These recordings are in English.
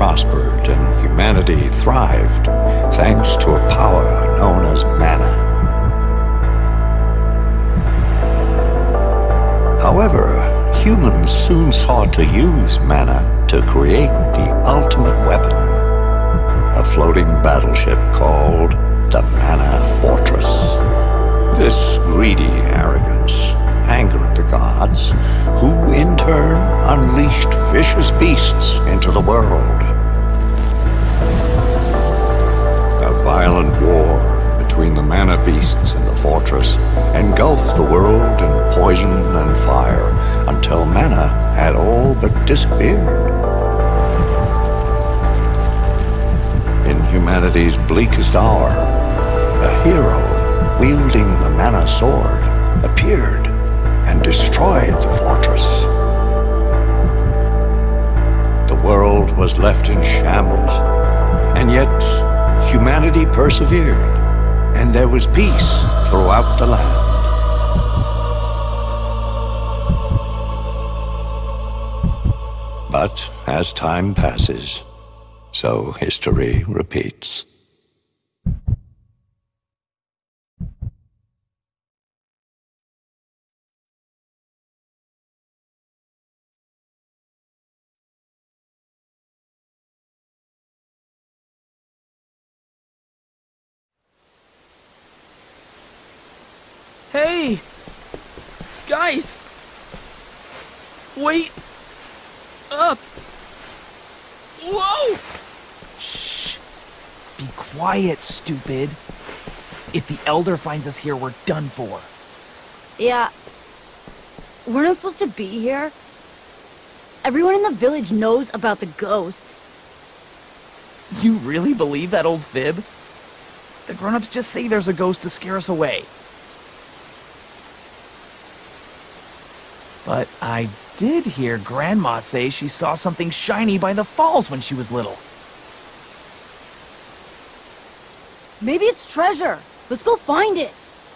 prospered and humanity thrived thanks to a power known as mana. However, humans soon sought to use mana to create the ultimate weapon, a floating battleship called the Mana Fortress. This greedy arrogance angered the gods, who in turn unleashed vicious beasts into the world. A violent war between the mana beasts and the fortress engulfed the world in poison and fire until mana had all but disappeared. In humanity's bleakest hour, a hero wielding the mana sword appeared and destroyed the fortress. The world was left in shambles, and yet humanity persevered, and there was peace throughout the land. But as time passes, so history repeats. Hey! Guys! Wait! Up! Whoa! Shh! Be quiet, stupid. If the Elder finds us here, we're done for. Yeah. We're not supposed to be here. Everyone in the village knows about the ghost. You really believe that old fib? The grown-ups just say there's a ghost to scare us away. But I did hear Grandma say she saw something shiny by the falls when she was little. Maybe it's treasure. Let's go find it.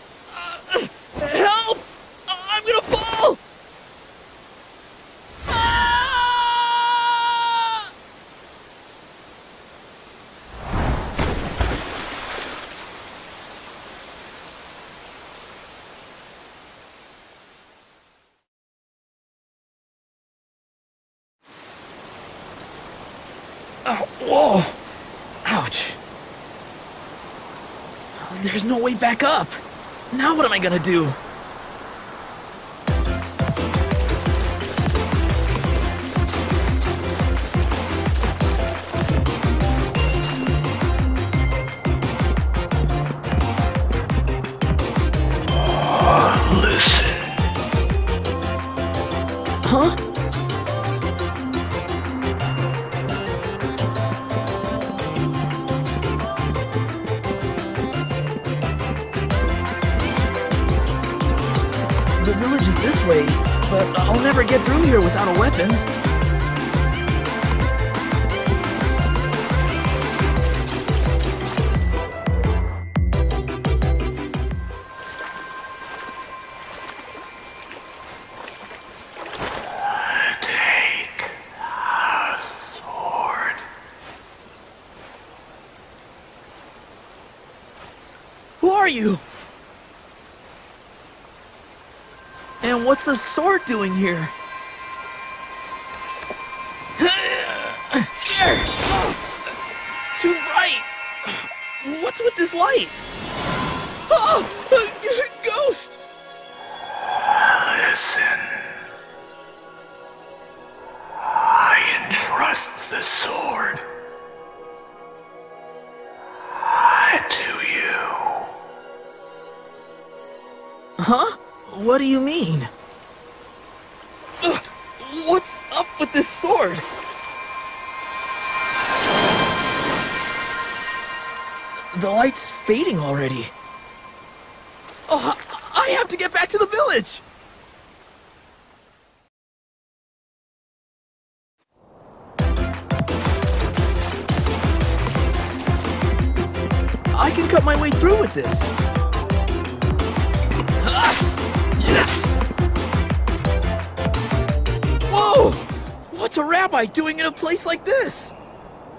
Help! I'm gonna fall! Ah! Oh, whoa! Ouch! There's no way back up! Now what am I gonna do? Listen. Huh? The village is this way, but I'll never get through here without a weapon. Take our sword. Who are you? And what's a sword doing here? Too bright! What's with this light? Oh! Ghost! Listen. I entrust the sword to you. Huh? What do you mean? Ugh, what's up with this sword? The light's fading already. Oh, I have to get back to the village! I can cut my way through with this. Whoa! What's a rabbi doing in a place like this?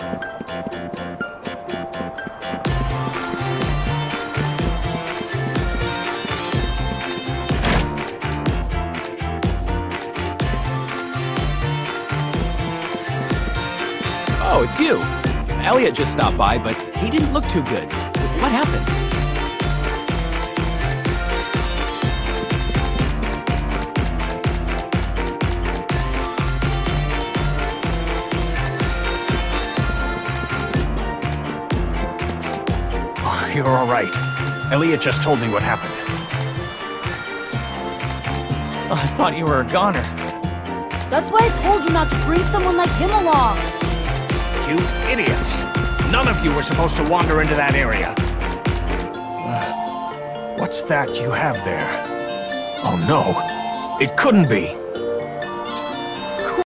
Oh, it's you. Elliot just stopped by, but he didn't look too good. What happened? Oh, you're all right. Elliot just told me what happened. Oh, I thought you were a goner. That's why I told you not to bring someone like him along. You idiots! None of you were supposed to wander into that area. What's that you have there? Oh no, it couldn't be.